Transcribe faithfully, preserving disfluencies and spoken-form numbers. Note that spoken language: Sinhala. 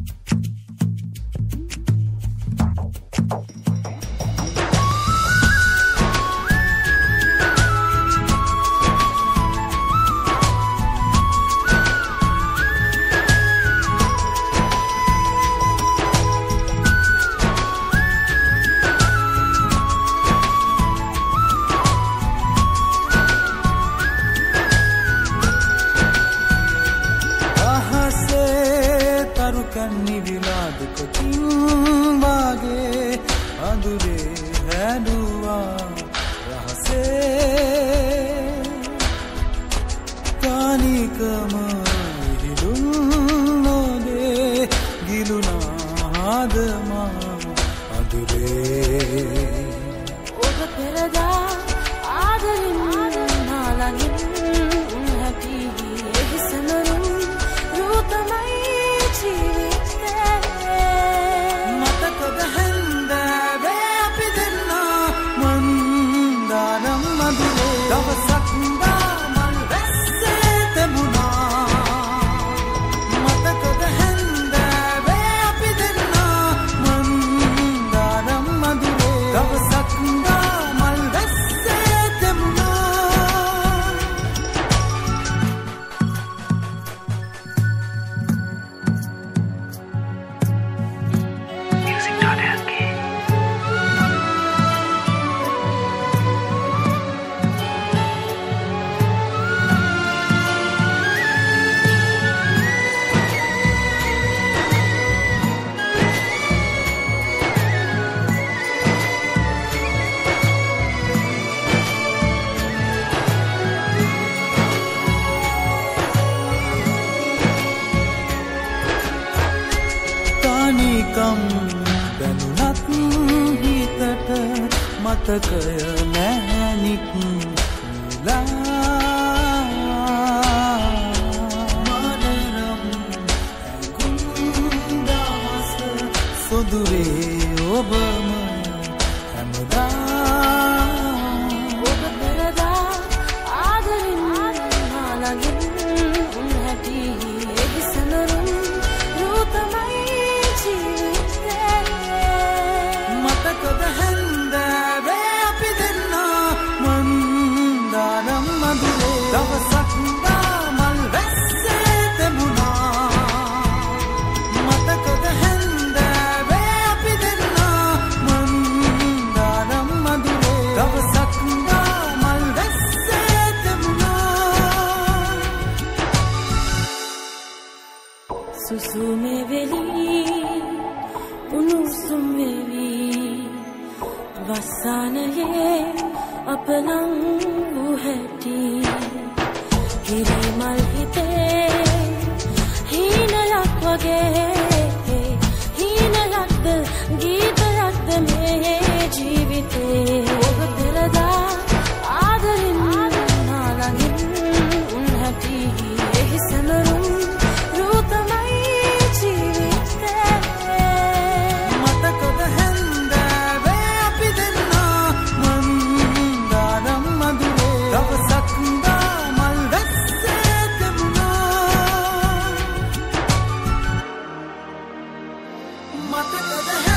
कन्नी विलाद को बागे अधूरे है दुआ रहसे कानी कमहिलुन्नो दे गिलुना आदमा अधूरे ओग पेरदा आदरिन नालगिन हैप्पी हिसनरुन रूतमई කම් දැනුනත් හිතට මතකය නැහැනික් ලා මනරම් ඇඟුම් දවස සොදුරේ ඔබම හැමදා ඔබ පෙරදා ආදරින් නාලගින් හැටි එහිසනරුන් රූතමයි මතකද හැන්දෑවේ අපි දෙන්නා මන්දානම් මధుරේ දවසක් දාමල් වැස්සේ තෙමුණා මතකද හැන්දෑවේ අපි දෙන්නා මන්දානම් මధుරේ දවසක් දාමල් වැස්සේ තෙමුණා සුසුමේ වෙලී උණුසුම් වෙවි වස්සානයේ අපලං වූ හැටි හිරිමල් හිතේ හීනයක් වගේ හීනයක්ද ගීතයක්ද මේ ජීවිතේ ඔබ පෙරදා ආදරින් නාලගින් හැටි එහිසමරුන් රූතමයි මතකද